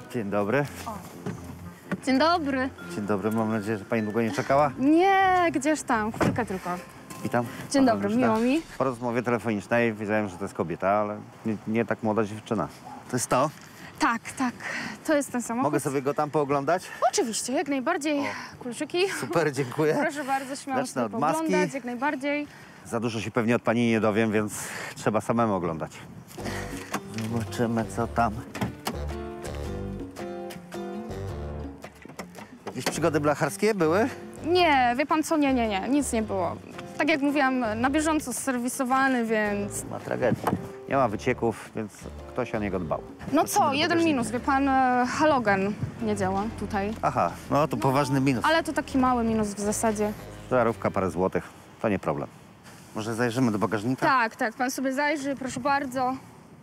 Dzień dobry. Dzień dobry. Dzień dobry, mam nadzieję, że pani długo nie czekała. Nie, gdzież tam, chwilkę tylko. Witam. Dzień dobry, miło mi. Po rozmowie telefonicznej wiedziałem, że to jest kobieta, ale nie tak młoda dziewczyna. To jest to? Tak, to jest ten samochód. Mogę sobie go tam pooglądać? Oczywiście, jak najbardziej. Kulczyki. Super, dziękuję. Proszę bardzo, śmiało Zacznę sobie od maski. pooglądać, jak najbardziej. Za dużo się pewnie od pani nie dowiem, więc trzeba samemu oglądać. Zobaczymy, co tam. Jakieś przygody blacharskie były? Nie, wie pan co, nie, nic nie było. Tak jak mówiłam, na bieżąco serwisowany, więc... Ma tragedię. Nie ma wycieków, więc ktoś o niego dbał. No co, jeden minus, wie pan, halogen nie działa tutaj. Aha, no to poważny minus. Ale to taki mały minus w zasadzie. Żarówka, parę złotych, to nie problem. Może zajrzymy do bagażnika? Tak, pan sobie zajrzy, proszę bardzo.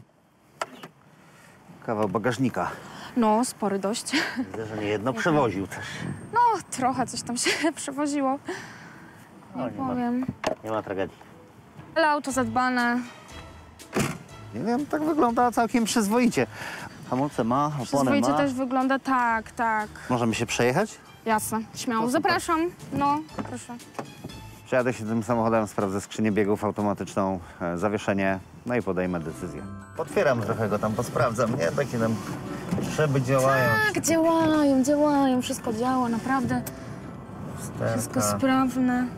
Kawał bagażnika. No, spory dość. Widzę, że nie jedno przewoził też. No, trochę coś tam się przewoziło. Nie powiem. Nie ma tragedii. Ale auto zadbane. Nie wiem, tak wygląda całkiem przyzwoicie. Hamulce ma, opony Przyzwoicie ma. też wygląda, tak. Możemy się przejechać? Jasne, śmiało. To super. Zapraszam. No, proszę. Przejadę się tym samochodem, sprawdzę skrzynię biegów automatyczną, zawieszenie, no i podejmę decyzję. Otwieram trochę go tam, posprawdzam, nie? Takie tam szyby działają. Tak, działają, wszystko działa, naprawdę. Wszystko sprawne.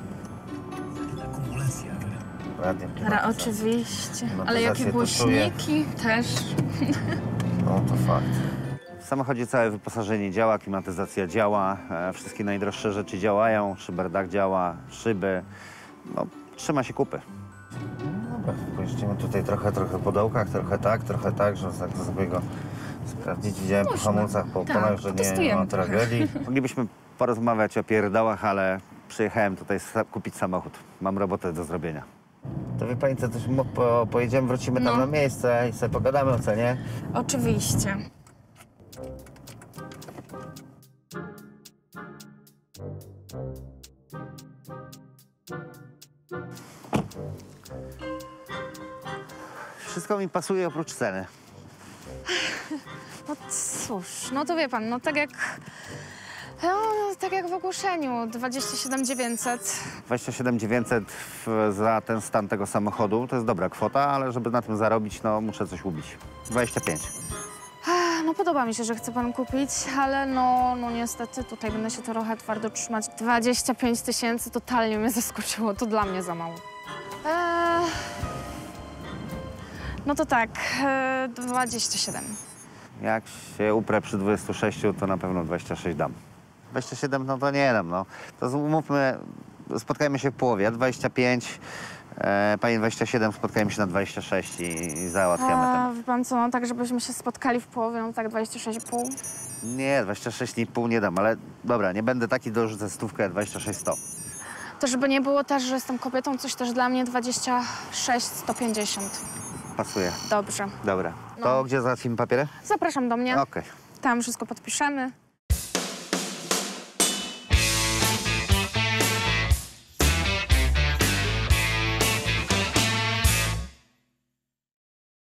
Ładnie. Oczywiście. Ale Motoryzację jakie to głośniki też. No to fakt. W samochodzie całe wyposażenie działa, klimatyzacja działa, wszystkie najdroższe rzeczy działają, szyberdach działa, szyby. No, trzyma się kupy. Dobra, pojeździmy tutaj trochę po dołkach, trochę tak, że tak sobie go sprawdzić. Widziałem po hamulcach, po oponach, że nie ma tragedii. Moglibyśmy porozmawiać o pierdołach, ale przyjechałem tutaj kupić samochód. Mam robotę do zrobienia. To wie pani co, też pojedziemy, wrócimy tam na miejsce i sobie pogadamy o cenie. Oczywiście. Wszystko mi pasuje oprócz ceny. No cóż, no to wie pan, no tak jak w ogłoszeniu, 27 900. 27 900 za ten stan tego samochodu to jest dobra kwota, ale żeby na tym zarobić, no muszę coś ubić. 25. No podoba mi się, że chce pan kupić, ale no niestety tutaj będę się trochę twardo trzymać. 25 000 totalnie mnie zaskoczyło, to dla mnie za mało. No to tak, 27. Jak się uprę przy 26, to na pewno 26 dam. 27, no to nie dam, no. To umówmy, spotkajmy się w połowie, 25, pani 27, spotkajmy się na 26 i załatwiamy temat. Wie pan co, no tak żebyśmy się spotkali w połowie, no tak 26,5. Nie, 26,5 nie dam, ale dobra, nie będę taki, dorzucę stówkę, 26 100. To żeby nie było też, że jestem kobietą, coś też dla mnie 26 150. Pasuje. Dobrze. Dobra. To gdzie załatwimy papiery? Zapraszam do mnie. Okej. Tam wszystko podpiszemy.